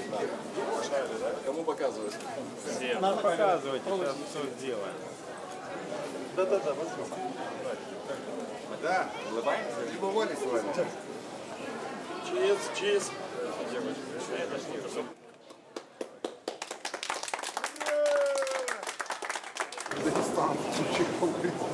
Кому показывать? Всем. Нам показывать, это все делаем. Да-да-да, возьмем. Да, улыбаемся. Либо воли с вами. Чиз. Дагестан, чуть-чуть.